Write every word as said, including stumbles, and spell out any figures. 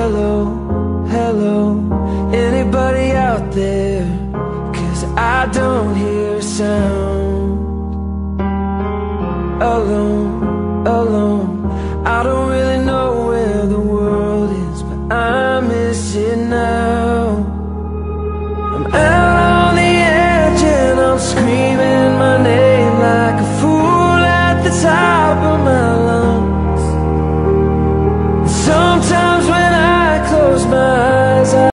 hello, hello, anybody out there? 'Cause I don't hear a sound.